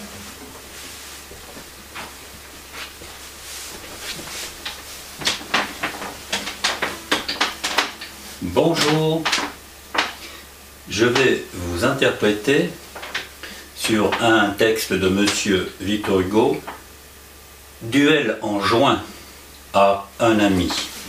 Bonjour, je vais vous interpréter sur un texte de Monsieur Victor Hugo, Duel en juin à un ami.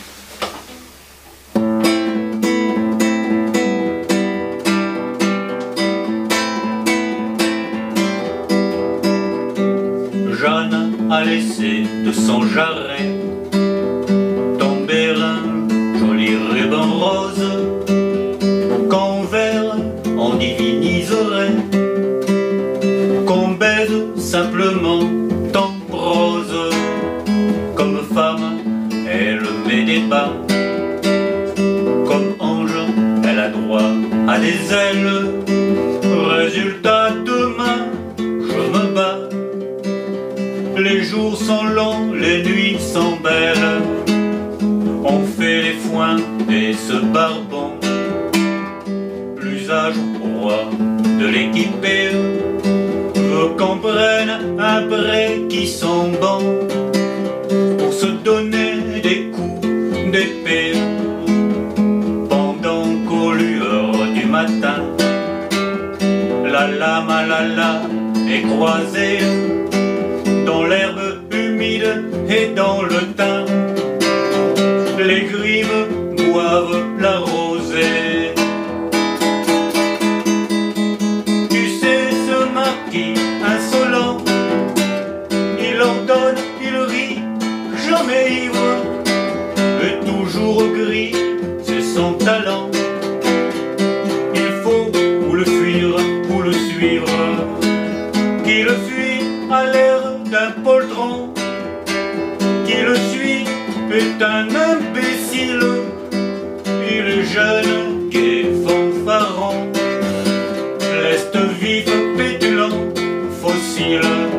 Jeanne a laissé de son jarret tomber un joli ruban rose qu'en vers on diviniserait, qu'on baise simplement ton rose. Comme femme, elle met des bas, comme ange, elle a droit à des ailes. Résultat, demain, je me bats. Les jours sont longs, les nuits sont belles. On fait les foins et se barbon. L'usage roi de l'équipée veut qu'on prenne un prêt qui sont bons pour se donner des coups d'épée. Pendant qu'aux lueurs du matin, la lame à la est croisée dans l'herbe humide et dans le thym. Les grives boivent la rosée. Tu sais, ce marquis insolent, il ordonne, il rit, jamais ivre, et toujours gris, c'est son talent. Il faut ou le fuir ou le suivre, qui le fuit à l'air d'un poltron, qui le suit est un imbécile. Il est jeune, gai, fanfaron, leste vif, pétulant, fossile.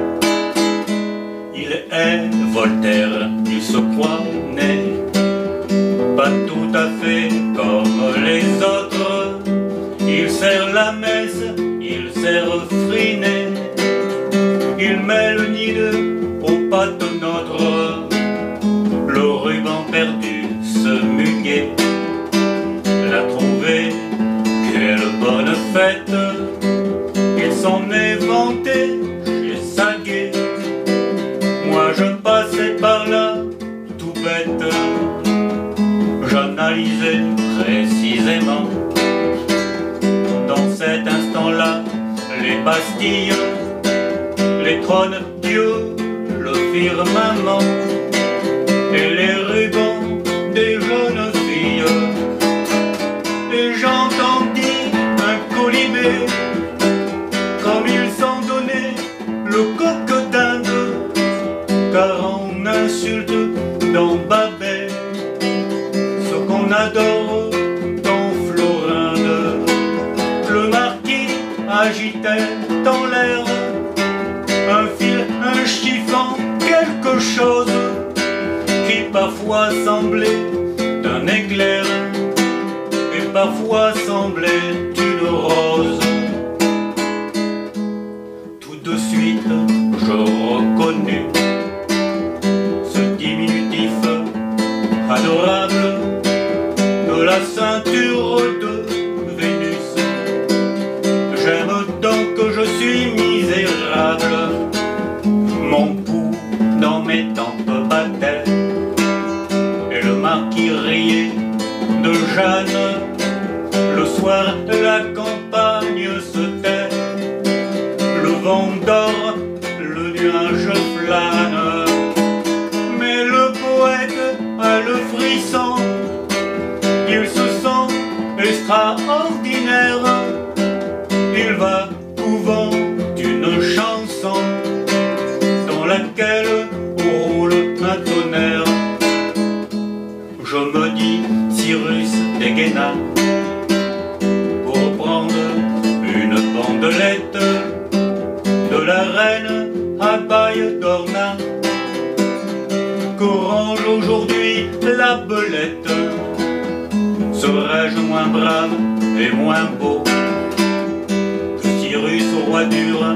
Il est Voltaire, il se croit né, pas tout à fait comme les autres. Il sert la messe, il sert friné, il met le nid au patenôtre. Le ruban perdu, ce muguet, l'a trouvé, quelle bonne fête. Il s'en est vanté chez Saguet. Moi je passais par là, tout bête. J'analysais précisément, dans cet instant-là, les Bastilles, les trônes, Dieu, le firmament, et les rubans des jeunes filles. Et j'entendis un colibé, comme il s'en donnait le coq d'Inde, car on insulte dans Babel ce qu'on adore dans Florinde. Le marquis agitait dans l'air un fil, un chiffon, quelque chose qui parfois semblait d'un éclair et parfois semblait une rose. Tout de suite je reconnus ce diminutif adorable de la ceinture de Vénus. J'aime donc que je suis misérable, mon pouls dans mes tempes battait, et le marquis riait de Jeanne. Le soir la campagne se tait, le vent dort, le nuage flâne, mais le poète a le frisson, il se sent extraordinaire. Il va couvent d'une chanson dans laquelle roule un tonnerre. Je me dis, Cyrus dégaina pour prendre une bandelette de la reine à Baye d'Orna, qu'orange aujourd'hui la belette. Serais-je moins brave et moins beau que Cyrus, roi dur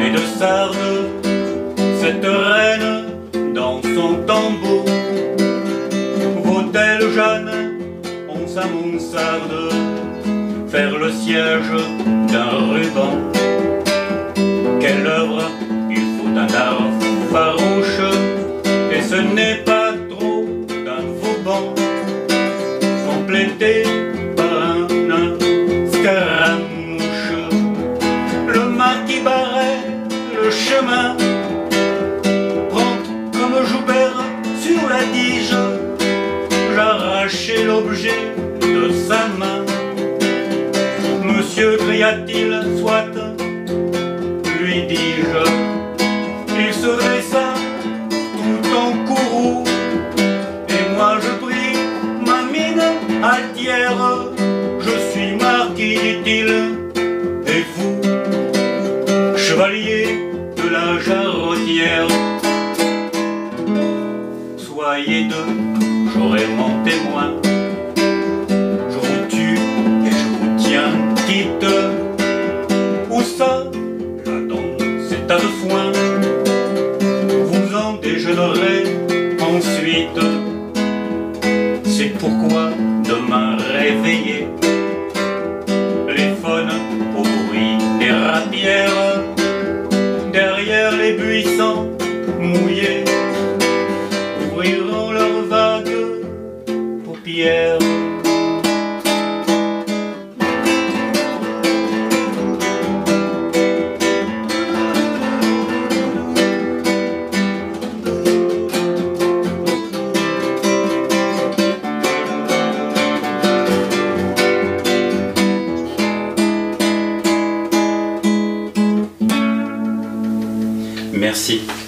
et de sarde, cette reine dans son tombeau. Vaut-elle, Jeanne, on sa mansarde, faire le siège d'un ruban? Quelle œuvre, il faut un art farouche, et ce n'est pas trop d'un vauban, complété par un scaramouche. Le marquis barrait le chemin, prompt comme Joubert sur la tige, j'arrachai l'objet de sa main. Monsieur, cria-t-il, soit, lui dis-je. Il se dressa tout en courroux, et moi je pris ma mine altière. Je suis marquis, dit-il, et vous, chevalier de la Jarretière. Soyez deux, j'aurai mon témoin. Je vous tue et je vous tiens quitte. Où ça? Là-dedans, c'est tas de foin. Vous en déjeunerez ensuite. C'est pourquoi demain réveillé, les faunes au bruit des rapières, derrière les buissons mouillés, ouvriront leurs vagues paupières. Merci.